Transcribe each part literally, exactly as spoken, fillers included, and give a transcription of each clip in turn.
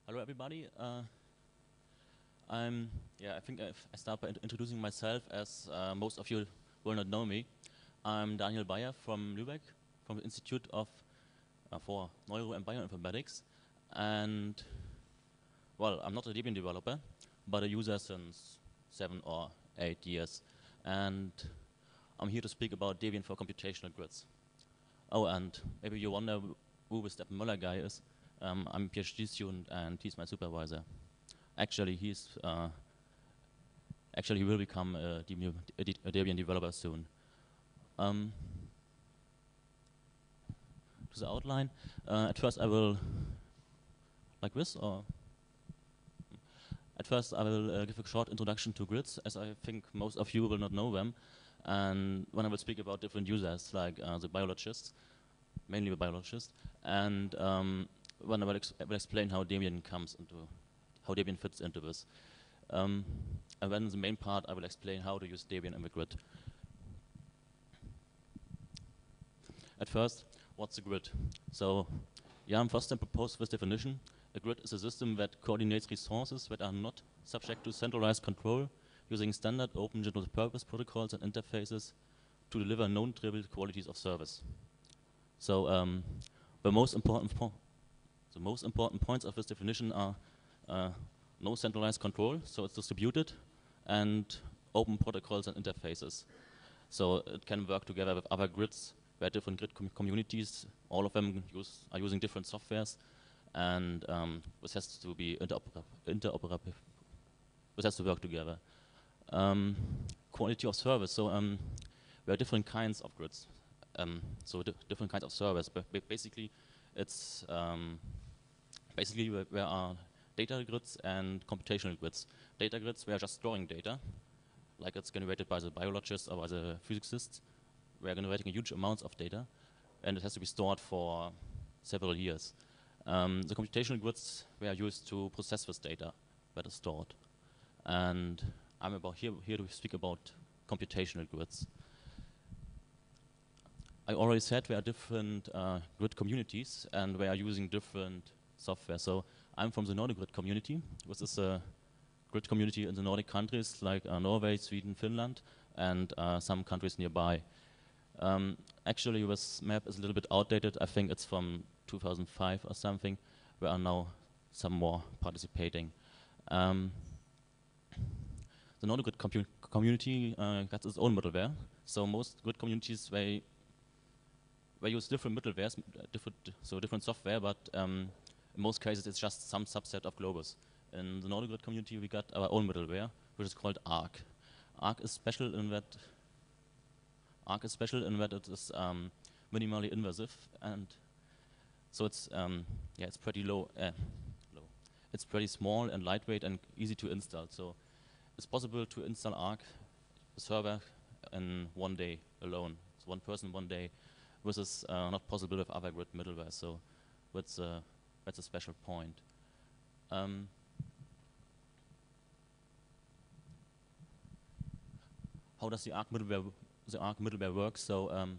Hello, everybody. Uh, I'm yeah. I think I, I start by int- introducing myself, as uh, most of you will not know me. I'm Daniel Bayer from Lübeck, from the Institute of uh, for Neuro and Bioinformatics, and well, I'm not a Debian developer, but a user since seven or eight years, and I'm here to speak about Debian for computational grids. Oh, and maybe you wonder who the Stefan Müller guy is. Um, I'm a PhD student, and he's my supervisor. Actually, he's uh, actually he will become a Debian, a De- a Debian developer soon. Um, to the outline. Uh, at first, I will like this, or at first I will uh, give a short introduction to grids, as I think most of you will not know them. And when I will speak about different users, like uh, the biologists, mainly the biologists, and um, when I will, ex- I will explain how Debian comes into, how Debian fits into this. Um, and then in the main part, I will explain how to use Debian in the grid. At first, what's a grid? So, Jan Foster proposed this definition. A grid is a system that coordinates resources that are not subject to centralized control, using standard open general purpose protocols and interfaces to deliver known trivial qualities of service. So, um, the most important po the most important points of this definition are uh, no centralized control, so it's distributed, and open protocols and interfaces. So it can work together with other grids, where different grid com communities, all of them use, are using different softwares, and um, this has to be interoperable. interoperable. This has to work together. Um, quality of service. So um, there are different kinds of grids. Um, so di different kinds of service. But basically, it's um, basically there, there are data grids and computational grids. Data grids, we are just storing data, like it's generated by the biologist or by the physicist. We are generating a huge amounts of data, and it has to be stored for several years. Um, the computational grids were used to process this data that is stored. And I'm about here, here to speak about computational grids. I already said there are different uh, grid communities, and they are using different software. So I'm from the Nordic Grid community. This is a grid community in the Nordic countries like uh, Norway, Sweden, Finland, and uh, some countries nearby. Um, actually, this map is a little bit outdated. I think it's from two thousand five or something. There are now some more participating. Um, the Nordic Grid compu community uh, got its own middleware. So most grid communities, they they use different middlewares, different so different software, but um, in most cases it's just some subset of Globus. In the Nordic Grid community, we got our own middleware, which is called Arc. Arc is special in that Arc is special in that it is um, minimally invasive, and so it's um, yeah, it's pretty low, uh, low. It's pretty small and lightweight and easy to install. So it's possible to install Arc, a server, in one day alone. It's one person, one day. This is uh, not possible with other grid middleware. So that's uh, that's a special point. Um, how does the Arc middleware the Arc middleware work? So um,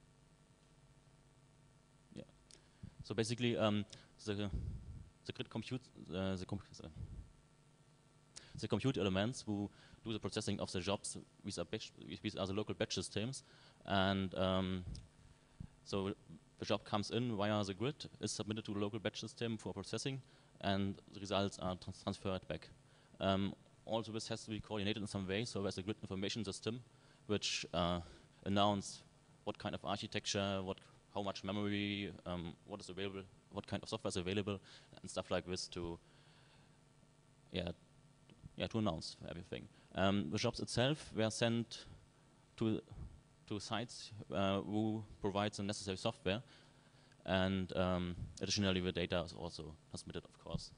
yeah. So basically, um, the the grid compute uh, the, comp the the compute elements who do the processing of the jobs. These are batch, these are the local batch systems, and um, so the job comes in via the grid, is submitted to the local batch system for processing, and the results are trans transferred back. Um, also, this has to be coordinated in some way. So there's a grid information system, which uh, announces what kind of architecture, what, how much memory, um, what is available, what kind of software is available, and stuff like this to, yeah, yeah, to announce everything. Um, the jobs itself were sent to to sites uh, who provide the necessary software, and um, additionally, the data is also transmitted, of course.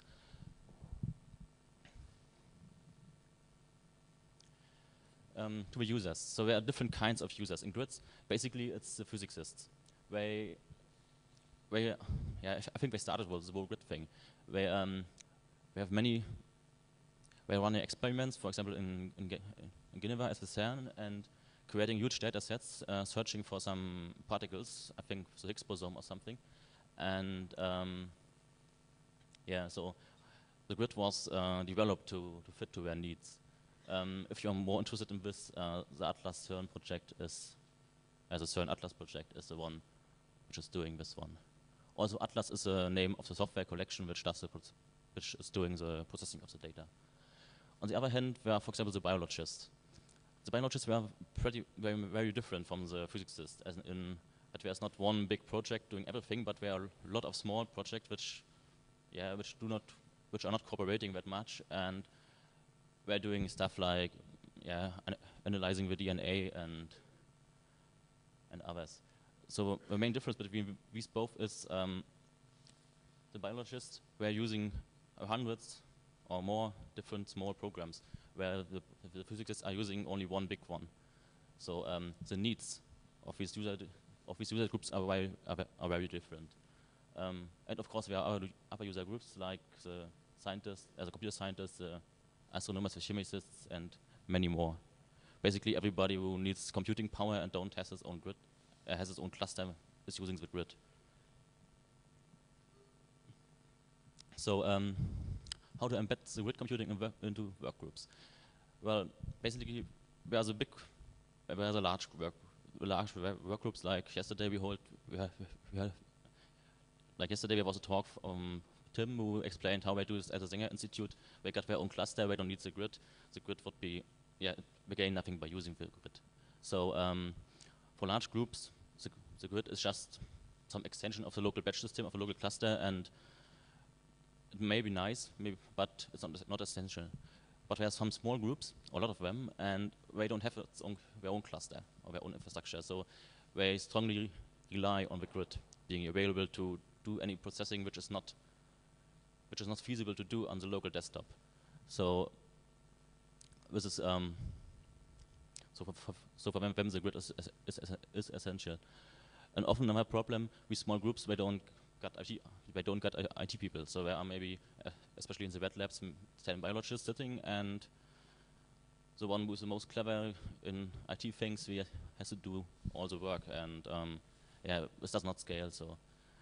Um, to the users. So there are different kinds of users in grids. Basically, it's the physicists. They, they, yeah, I think they started with the whole grid thing. They, um, they have many. They run experiments, for example, in in, in Geneva at the CERN, and creating huge data sets, uh, searching for some particles. I think the Higgs boson or something, and um, yeah, so the grid was uh, developed to, to fit to their needs. Um, if you're more interested in this, uh, the Atlas CERN project is, as a CERN Atlas project, is the one which is doing this one. Also, Atlas is the name of the software collection which does the which is doing the processing of the data. On the other hand, there are, for example, the biologists. The biologists were pretty very, very different from the physicists, as in that there's not one big project doing everything, but there are a lot of small projects which, yeah, which do not, which are not cooperating that much, and we're doing stuff like, yeah, an analyzing the D N A and and others. So the main difference between these both is um, the biologists were using hundreds or more different small programs, where the, the physicists are using only one big one. So um, the needs of these user of these user groups are very are, are very different. Um, and of course, there are other, other user groups like the scientists, as a computer scientists, the astronomers, the chemicists, and many more. Basically, everybody who needs computing power and don't has his own grid, uh, has his own cluster, is using the grid. So, um, how to embed the grid computing in work into work groups? Well, basically, there's a big, there's a large work, large work groups. Like yesterday, we hold, we have, we have, like yesterday, there was a talk from Tim who explained how they do this at the Sanger Institute. They got their own cluster. They don't need the grid. The grid would be, yeah, they gain nothing by using the grid. So um, for large groups, the, the grid is just some extension of the local batch system of a local cluster, and it may be nice, maybe, but it's not, not essential. But there are some small groups, a lot of them, and they don't have its own, their own cluster or their own infrastructure. So they strongly rely on the grid being available to do any processing which is not which is not feasible to do on the local desktop. So this is um, so for, for so for them, them the grid is, is, is, is essential. And often another problem with small groups, they don't got I T, they don't got I T people. So there are maybe, uh, especially in the wet labs, ten biologists sitting, and the one who is the most clever in I T things, we has to do all the work, and um, yeah, this does not scale. So.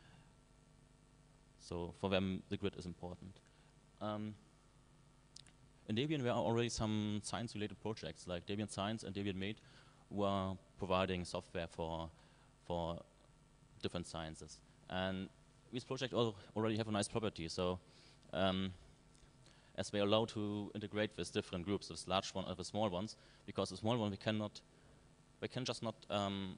So for them, the grid is important. Um, in Debian, there are already some science-related projects like Debian Science and Debian Mate, who are providing software for for different sciences. And these projects al already have a nice property. So um, as they allow to integrate with different groups, with large ones and with small ones, because the small one we cannot, we can just not. Um,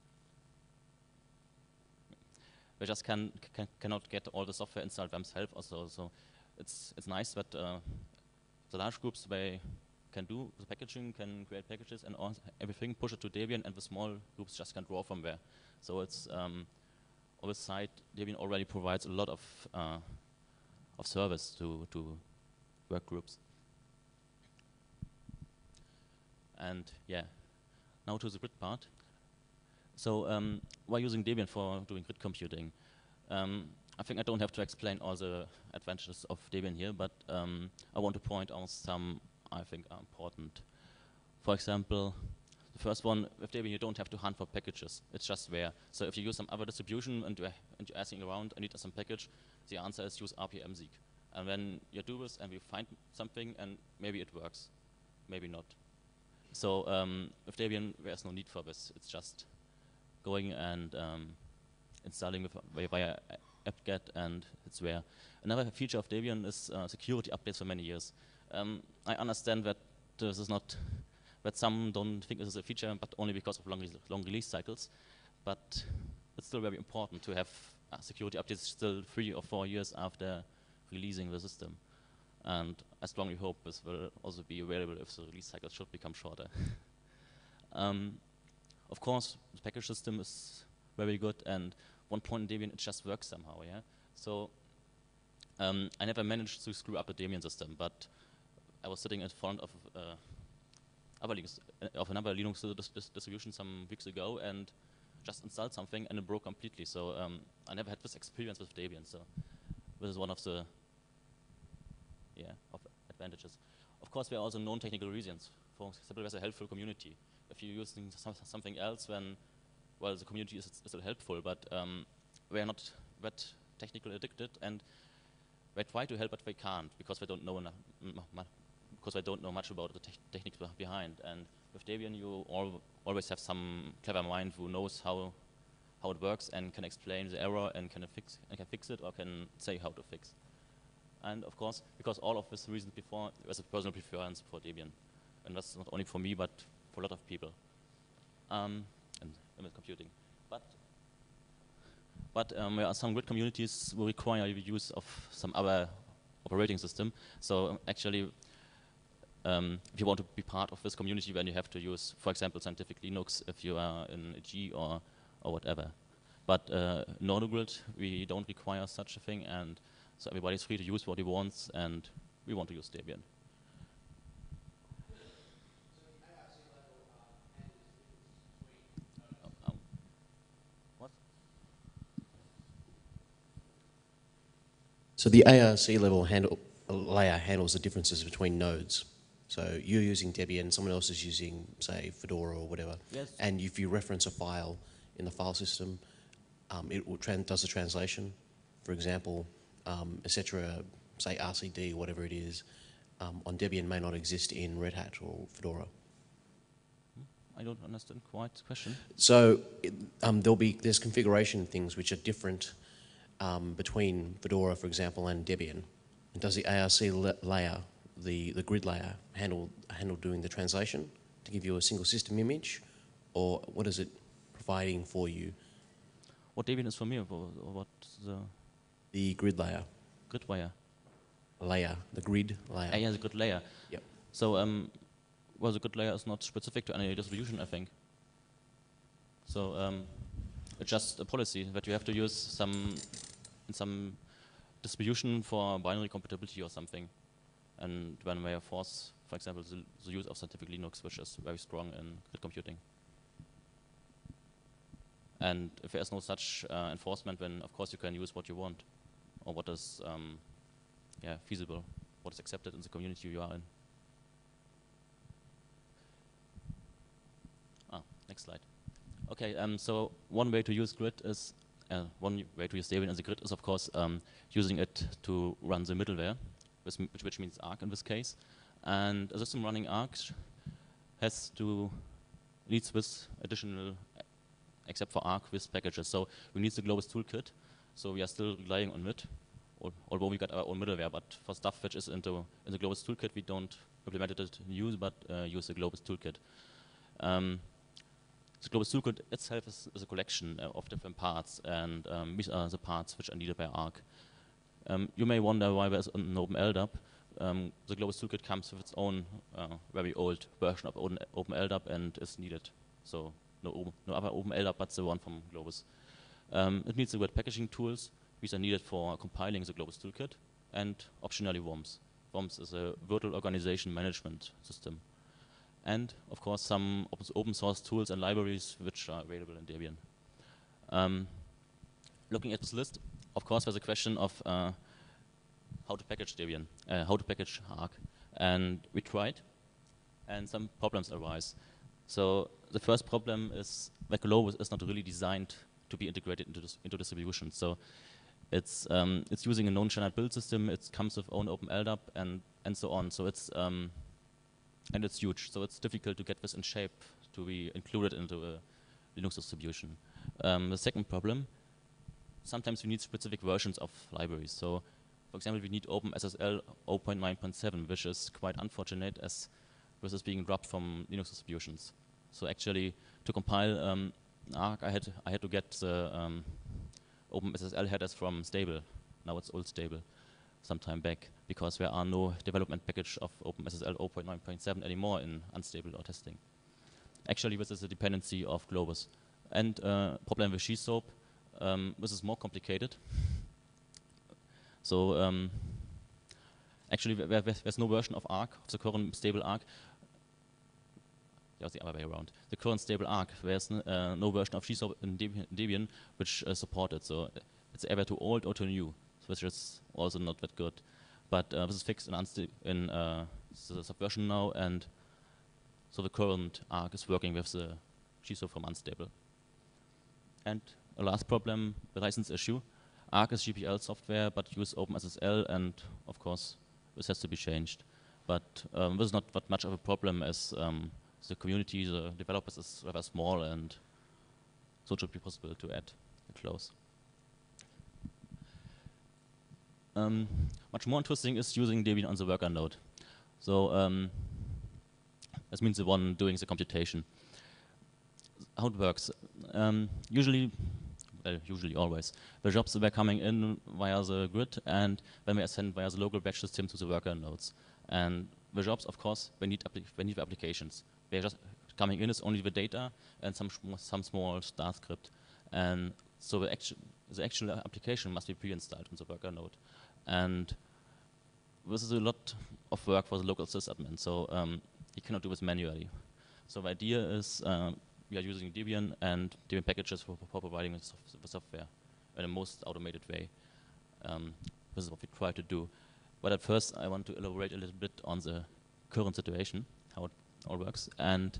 They just can, can cannot get all the software installed themselves. Also, so it's it's nice that uh, the large groups they can do the packaging, can create packages and all, everything, push it to Debian, and the small groups just can draw from there. So it's um, on the side, Debian already provides a lot of uh, of service to to work groups. And yeah, now to the grid part. So um, we're using Debian for doing grid computing. Um, I think I don't have to explain all the advantages of Debian here, but um, I want to point out some I think are important. For example, the first one, with Debian you don't have to hunt for packages. It's just there. So if you use some other distribution and you're, and you're asking around, I need some package, the answer is use R P M Seek. And then you do this and we find something and maybe it works, maybe not. So um, with Debian there's no need for this. It's just going and um, installing with via apt-get, and it's there. Another feature of Debian is uh, security updates for many years. Um, I understand that this is not, that some don't think this is a feature, but only because of long, re long release cycles. But it's still very important to have uh, security updates still three or four years after releasing the system. And I strongly hope this will also be available if the release cycle should become shorter. um, Of course, the package system is very good, and one point in Debian, it just works somehow, yeah? So um, I never managed to screw up the Debian system, but I was sitting in front of, uh, other Linux, uh, of another Linux dis dis distribution some weeks ago and just installed something and it broke completely. So um, I never had this experience with Debian, so this is one of the yeah, of advantages. Of course, there are also known technical reasons. For example, there's a helpful community. If you're using some, something else, then, well, the community is, is still helpful, but um, we're not that technical addicted, and they try to help, but they can't because they don't know enough, because they don't know much about the te techniques behind. And with Debian, you al always have some clever mind who knows how how it works and can explain the error and can fix and can fix it or can say how to fix. And of course, because all of these reasons before, there's a personal preference for Debian, and that's not only for me but for a lot of people. Um, and image computing, but but um, there are some grid communities who require the use of some other operating system. So actually, um, if you want to be part of this community, then you have to use, for example, Scientific Linux if you are in a G or or whatever. But uh, NordoGrid, we don't require such a thing, and so everybody's free to use what he wants, and we want to use Debian. So the A R C level handle, layer handles the differences between nodes. So you're using Debian, someone else is using, say, Fedora or whatever. Yes. And if you reference a file in the file system, um, it will tran does the translation. For example, um, et cetera, say R C D, whatever it is, um, on Debian may not exist in Red Hat or Fedora. I don't understand quite the question. So it, um, there'll be there's configuration things which are different um, between Fedora, for example, and Debian. And does the A R C la layer, the the grid layer, handle handle doing the translation to give you a single system image, or what is it providing for you? What Debian is for me, or what the The grid layer. grid layer? Layer, the grid layer. Ah, yeah, the grid layer. Yep. So, um, well, the grid layer is not specific to any distribution, I think. So, um, it's just a policy that you have to use some in some distribution for binary compatibility or something. And when we force, for example, the, the use of Scientific Linux, which is very strong in grid computing. And if there's no such uh, enforcement, then of course you can use what you want, or what is um, yeah, feasible, what is accepted in the community you are in. Ah, next slide. Okay, um, so one way to use grid is, uh, one way to use Debian as a grid is of course um, using it to run the middleware, which, which means Arc in this case. And a system running Arc has to, needs this additional, except for Arc, with packages. So we need the Globus toolkit, so we are still relying on it, al although we got our own middleware, but for stuff which is into in the Globus toolkit, we don't implement it in use, but uh, use the Globus toolkit. Um, the Globus toolkit itself is, is a collection uh, of different parts, and um, these are the parts which are needed by Arc. Um, you may wonder why there's an open L D A P. Um, the Globus toolkit comes with its own uh, very old version of open L D A P and is needed. So no, no other open L D A P but the one from Globus. Um, it needs the word packaging tools. These are needed for compiling the Globus toolkit, and optionally WOMS. WOMS is a virtual organization management system. And of course some op open source tools and libraries which are available in Debian. Um, looking at this list, of course there's a question of uh, how to package Debian, uh, how to package Arc. And we tried, and some problems arise. So the first problem is that Globus is not really designed to be integrated into, dis into distribution. So it's um, it's using a non-standard build system. It comes with own open L D A P and and so on. So it's um, and it's huge. So it's difficult to get this in shape to be included into a Linux distribution. Um, the second problem: sometimes we need specific versions of libraries. So, for example, we need OpenSSL zero point nine point seven, which is quite unfortunate as this is being dropped from Linux distributions. So actually, to compile um, Arc, I had I had to get the um, OpenSSL headers from stable. Now it's old stable, some time back, because there are no development package of OpenSSL zero point nine point seven anymore in unstable or testing. Actually, this is a dependency of Globus. And uh, problem with G-SOAP, um, this is more complicated. So um, actually, there, there's no version of Arc, of the current stable Arc. Yeah, the other way around. The current stable Arc, there's uh, no version of G-SOAP in Debian, Debian which uh, support it. So it's either too old or too new, which is also not that good. But uh, this is fixed in, in uh, the subversion now, and so the current Arc is working with the G-SOAP from unstable. And a last problem, the license issue. Arc is G P L software, but use OpenSSL, and of course, this has to be changed. But um, this is not that much of a problem, as um, the community, the developers, is rather small, and so it should be possible to add a clause. Um, much more interesting is using Debian on the worker node. So um, this means the one doing the computation. How it works? Um, usually, well, usually always, the jobs were coming in via the grid, and then they are sent via the local batch system to the worker nodes. And the jobs, of course, they need, they need the applications. They're just coming in is only the data and some some small start script, and so the actual the actual application must be pre-installed on the worker node. And this is a lot of work for the local sysadmin, so um, you cannot do this manually. So the idea is uh, we are using Debian and Debian packages for, for providing the, sof the software in the most automated way. Um, this is what we try to do. But at first, I want to elaborate a little bit on the current situation, how it all works. And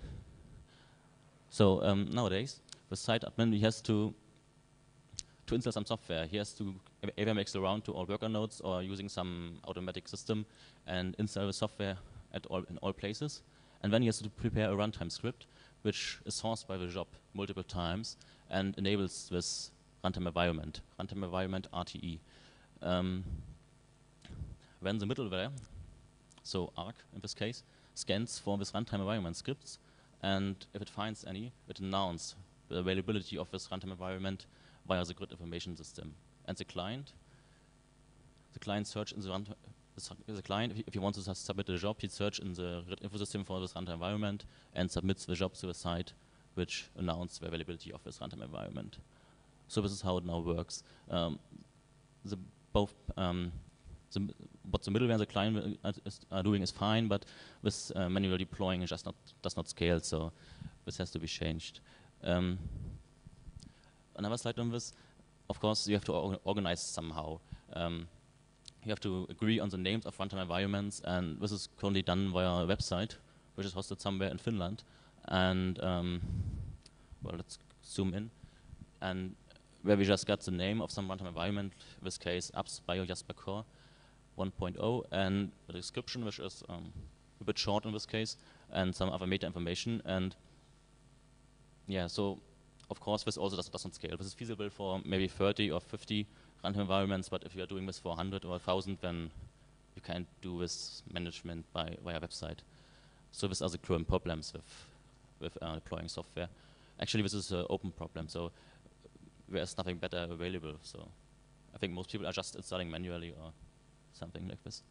so um, nowadays, the site admin, he has to to install some software. He has to either make the round to all worker nodes or using some automatic system and install the software at all in all places. And then he has to prepare a runtime script, which is sourced by the job multiple times and enables this runtime environment, runtime environment R T E. Um, then the middleware, so Arc in this case, scans for this runtime environment scripts, and if it finds any, it announces the availability of this runtime environment via the grid information system. And the client, the client search in the runtime, the client, if he, if he wants to submit a job, he search in the grid info system for this runtime environment and submits the job to the site, which announces the availability of this runtime environment. So this is how it now works. Um, the both um, the, what the middleware and the client uh, is, are doing is fine, but this uh, manual deploying just not does not scale, so this has to be changed. Um, another slide on this, of course, you have to or organize somehow. Um, you have to agree on the names of runtime environments, and this is currently done via a website, which is hosted somewhere in Finland. And um, well, let's zoom in, and where we just got the name of some runtime environment, in this case, apps bio Jasper Core one point oh, and the description, which is um, a bit short in this case, and some other meta information. And yeah, so of course this also does, doesn't scale. This is feasible for maybe thirty or fifty runtime environments, but if you are doing this for one hundred or one thousand, then you can't do this management by via website. So these are the current problems with with uh, deploying software. Actually, this is an open problem, so there's nothing better available. So I think most people are just installing manually or something like this.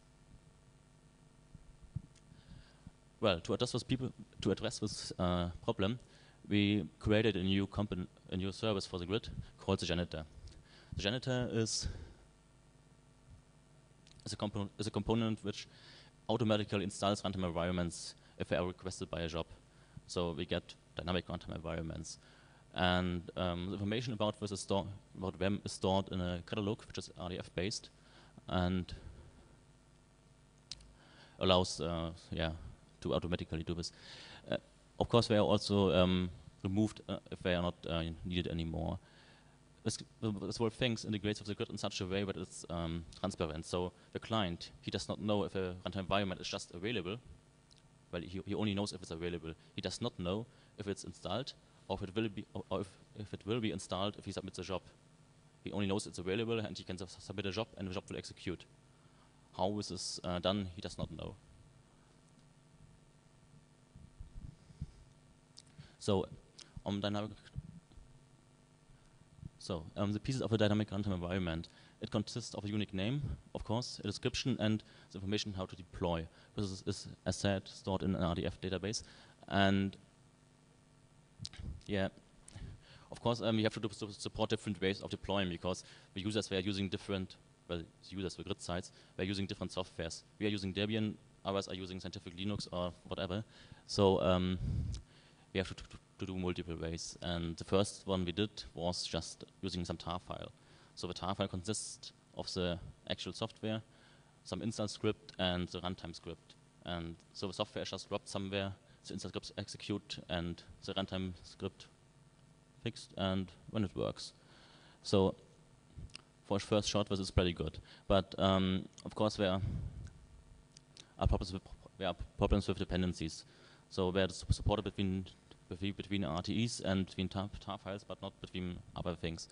Well, to address this people, to address this uh, problem, we created a new company, a new service for the grid called the Janitor. The Janitor is is a component is a component which automatically installs runtime environments if they are requested by a job. So we get dynamic runtime environments, and um, the information about this is stored about them is stored in a catalog which is R D F based, and allows uh, yeah to automatically do this. Uh, of course, they are also um, removed uh, if they are not uh, needed anymore. This, this whole thing integrates with the grid in such a way that it's um, transparent. So the client, he does not know if a runtime environment is just available. Well, he, he only knows if it's available. He does not know if it's installed or if it will be, or, or if, if it will be installed if he submits a job. He only knows it's available and he can submit a job and the job will execute. How this is uh, done, he does not know. So, on dynamic. So, um, the pieces of a dynamic runtime environment, it consists of a unique name, of course, a description, and the information how to deploy. This is, is as said, stored in an R D F database, and yeah, of course, um, we have to do, support different ways of deploying because the users they are using different. Well, the users, the grid sites, they're using different softwares. We are using Debian, others are using Scientific Linux or whatever. So um, we have to, to, to do multiple ways. And the first one we did was just using some tar file. So the tar file consists of the actual software, some install script, and the runtime script. And so the software is just dropped somewhere, the install scripts execute, and the runtime script fixed, and when it works. So for a first shot, this is pretty good. But um, of course, there are problems with, there are problems with dependencies. So where it's supported between between R T Es and between tar, tar files, but not between other things.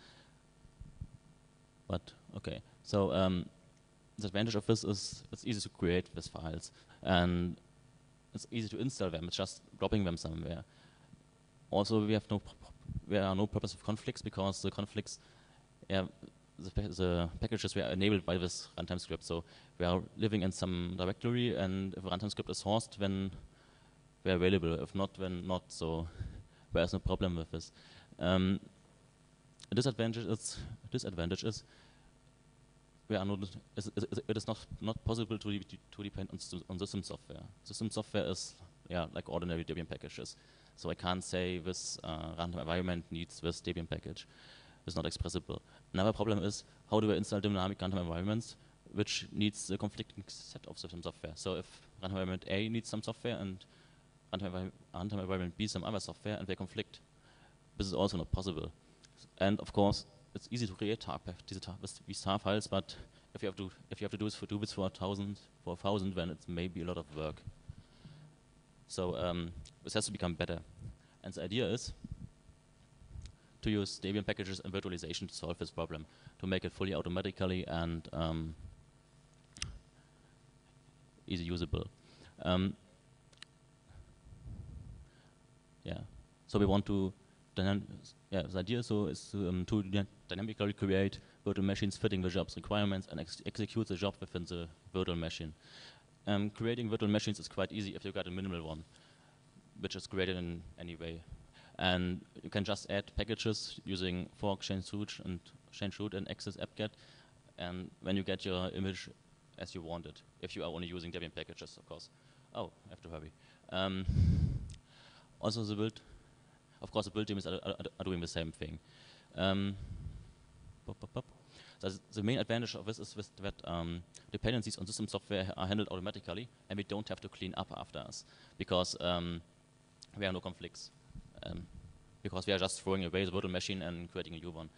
But okay, so um, the advantage of this is it's easy to create these files, and it's easy to install them. It's just dropping them somewhere. Also, we have no there are no problems with conflicts because the conflicts, yeah, the, pa the packages were enabled by this runtime script. So we are living in some directory, and if a runtime script is horsed, then they're available. If not, then not. So there's no problem with this. Um, a disadvantage is disadvantage is we are not. Is, is, is, it is not not possible to to depend on, on system software. System software is yeah like ordinary Debian packages. So I can't say this uh, runtime environment needs this Debian package. It's not expressible. Another problem is how do I install dynamic runtime environments, which needs a conflicting set of system software. So if runtime environment A needs some software and runtime environment B some other software, and they conflict, this is also not possible. And of course, it's easy to create tar these, tar these tar files, but if you have to if you have to do this for do this for a thousand for a thousand, then it's maybe a lot of work. So um, this has to become better. And the idea is to use Debian packages and virtualization to solve this problem, to make it fully automatically and um, easy usable. Um, yeah. So we want to yeah, the idea so is to, um, to dynamically create virtual machines fitting the job's requirements and ex execute the job within the virtual machine. Um, creating virtual machines is quite easy if you've got a minimal one, which is created in any way. And you can just add packages using fork, change root, and change root and access apt-get, and when you get your image as you want it, if you are only using Debian packages, of course. Oh, I have to hurry. Um, also, the build, of course, the build teams are, are, are doing the same thing. Um, pop, pop, pop. So the main advantage of this is this that um, dependencies on system software are handled automatically, and we don't have to clean up after us, because um, there are no conflicts. Um, because we are just throwing away the virtual machine and creating a new one.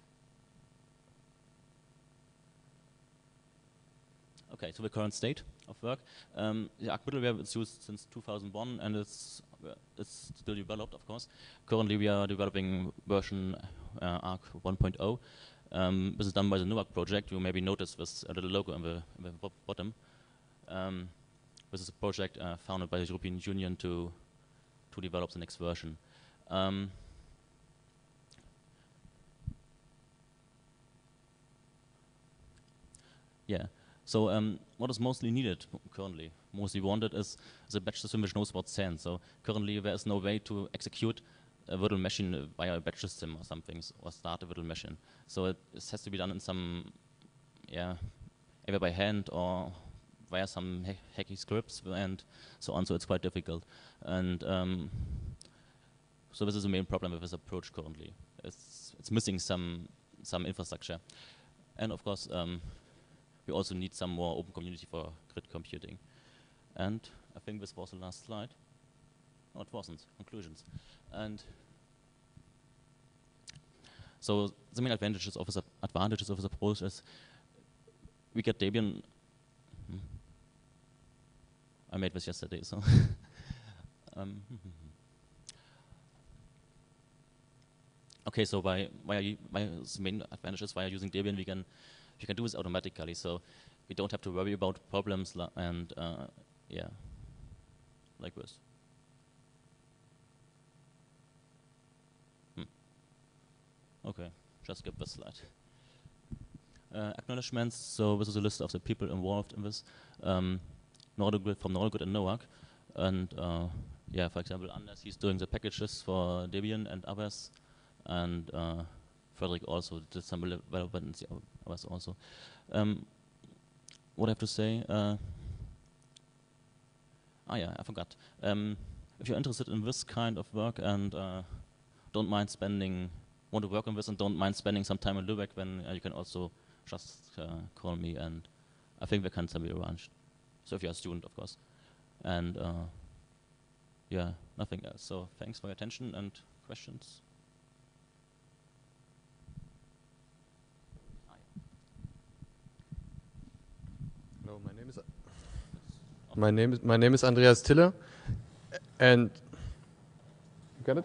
Okay, so the current state of work. Um, the Arc middleware is used since two thousand one, and it's uh, it's still developed, of course. Currently, we are developing version uh, Arc one point oh. Um, this is done by the NUARC project. You maybe notice this a little logo in the, in the bottom. Um, this is a project uh, founded by the European Union to to develop the next version. Um, yeah. So um, what is mostly needed currently, mostly wanted, is, is a batch system which knows what send. So currently there is no way to execute a virtual machine via a batch system or something, or start a virtual machine. So it, it has to be done in some, yeah, either by hand or via some ha hacky scripts and so on. So it's quite difficult. And um, so this is the main problem with this approach currently. It's it's missing some some infrastructure, and of course. Um, We also need some more open community for grid computing. And I think this was the last slide. No, it wasn't. Conclusions. And so the main advantages of this advantages of this approach is we get Debian. Hmm. I made this yesterday, so. um, okay, so why why are you, why is the main advantages why are using Debian? We can You can do this automatically, so we don't have to worry about problems and uh, yeah, like this. Hmm. Okay, just skip this slide. Uh, acknowledgements. So this is a list of the people involved in this. Um, Nordogrid from Nordogrid and NUARC, and uh, yeah, for example, Anders, he's doing the packages for Debian and others, and. Uh, Frederick also did some development, others also. Um, what I have to say? Uh, ah, yeah, I forgot. Um, if you're interested in this kind of work and uh, don't mind spending, want to work on this and don't mind spending some time in Lübeck, then uh, you can also just uh, call me, and I think we can be arranged. So if you're a student, of course. And uh, yeah, nothing else. So thanks for your attention and questions. Hello, my name is my name is my name is Andreas Tiller, and you got it?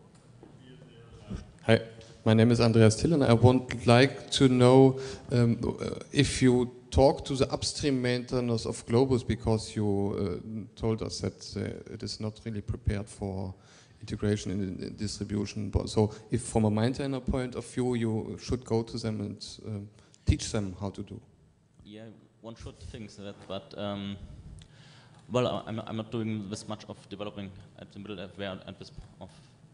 Hi, my name is Andreas Tiller, and I would like to know um, if you talk to the upstream maintainers of Globus, because you uh, told us that uh, it is not really prepared for integration in, in distribution. But so, if from a maintainer point of view, you should go to them and um, teach them how to do. Yeah, one should think that, but um, well, I'm, I'm not doing this much of developing at the middleware and this of.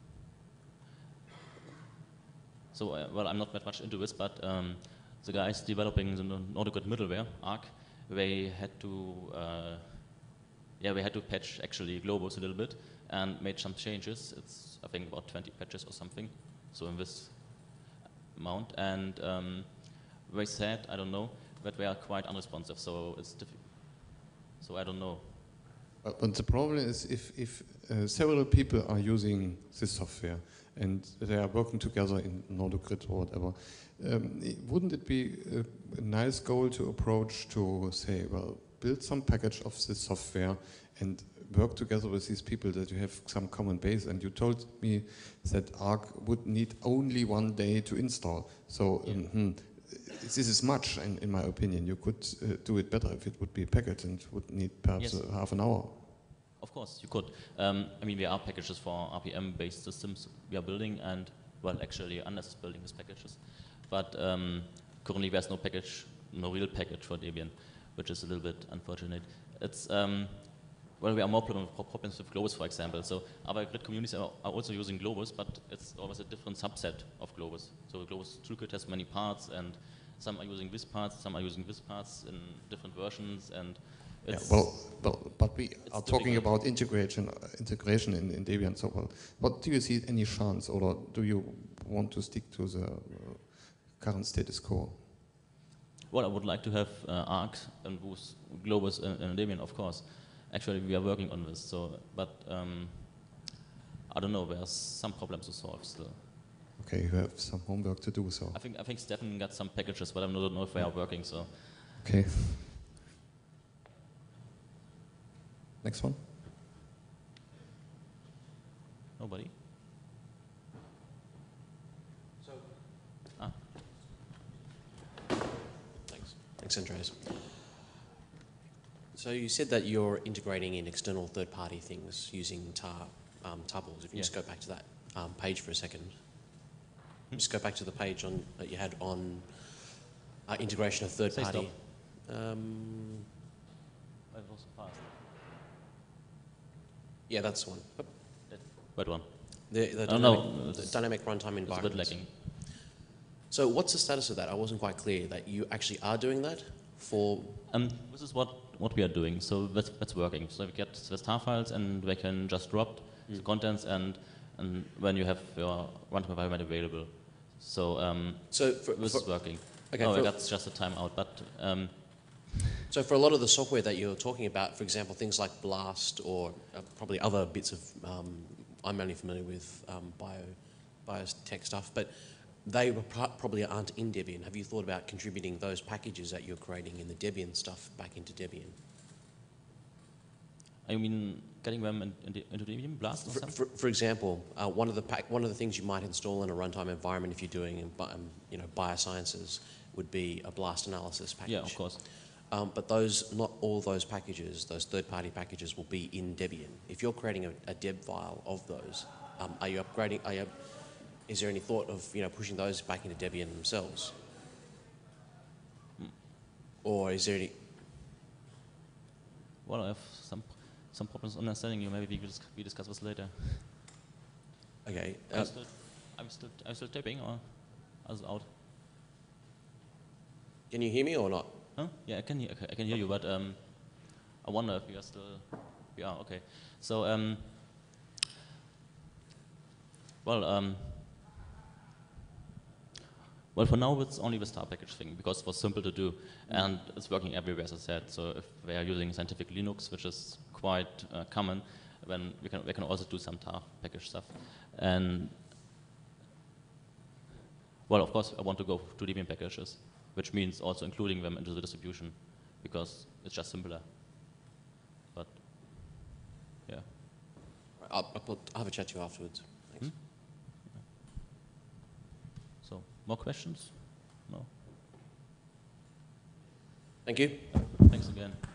So, uh, well, I'm not that much into this, but um, the guys developing the NordoGrid middleware, Arc, they had to, uh, yeah, they had to patch actually Globus a little bit and made some changes. It's, I think, about twenty patches or something, so in this amount. And um, they said, I don't know, that they are quite unresponsive, so it's difficult. So I don't know. Uh, but the problem is if, if uh, several people are using this software and they are working together in NordoGrid or whatever, um, it, wouldn't it be a, a nice goal to approach to say, well, build some package of this software and work together with these people that you have some common base? And you told me that Arc would need only one day to install. So Yeah. um, hmm, this is much, in, in my opinion. You could uh, do it better if it would be a package and would need perhaps Yes. uh, half an hour. Of course, you could. Um, I mean, there are packages for R P M-based systems we are building, and, well, actually, Anders is building these packages. But um, currently, there's no package, no real package for Debian, which is a little bit unfortunate. It's, um, well, there are more problem, problems with Globus, for example. So other grid communities are, are also using Globus, but it's always a different subset of Globus. So Globus toolkit has many parts, and some are using this parts, some are using this parts in different versions, and Yeah, it's well, well, but we are talking difficult. about integration, uh, integration in, in Debian. So, well, what do you see any chance, or do you want to stick to the uh, current status quo? Well, I would like to have uh, Arc and Boost Globus in, in Debian, of course. Actually, we are working on this. So, but um, I don't know. There's some problems to solve still. Okay, you have some homework to do. So, I think I think Stefan got some packages, but I don't know if they are working. So, okay. Next one. nobody. So, Ah. thanks. Thanks, Andreas. So you said that you're integrating in external third-party things using tar, um, tuples. If you Yeah. just go back to that um, page for a second. Just go back to the page on that you had on uh, integration of Say third-party. Um, That was fast. yeah, that's the one. Yep. That one. The, the, Oh, dynamic, no, the it's- dynamic runtime It's a bit environment. lacking. So what's the status of that? I wasn't quite clear that you actually are doing that for. Um, this is what, what we are doing. So that's, that's working. So we get the star files, and they can just drop Mm. the contents, and and when you have your runtime environment available. So um, So for, this for, is working. okay, oh, for- that's just a timeout. But um, so for a lot of the software that you're talking about, for example, things like Blast or uh, probably other bits of, um, I'm only familiar with um, bio, biotech stuff, but they were pro- probably aren't in Debian. Have you thought about contributing those packages that you're creating in the Debian stuff back into Debian? I mean, getting them in, in the, into Debian Blast or For, something. for, for example, uh, one of the pack, one of the things you might install in a runtime environment if you're doing um, you know biosciences would be a Blast analysis package. Yeah, of course. Um, but those, not all those packages, those third-party packages will be in Debian. If you're creating a, a deb file of those, um, are you upgrading? Are you, is there any thought of you know pushing those back into Debian themselves, Mm. or is there any? Well, I have some some problems understanding you. Maybe we, dis we discuss this later. Okay. I'm Uh, still, I'm still, I'm still typing, or is it out? can you hear me or not? Huh? Yeah, I can hear, I can hear you, but um, I wonder if you are still. We are okay. So um, well um, well for now it's only the star package thing because it was simple to do and it's working everywhere, as I said. So if they are using Scientific Linux, which is quite uh, common, then we can we can also do some tar package stuff. And well, of course, I want to go to Debian packages, which means also including them into the distribution. because it's just simpler. But yeah. I'll, I'll, I'll have a chat to you afterwards. Thanks. Hmm? So, more questions? No? Thank you. Thanks again.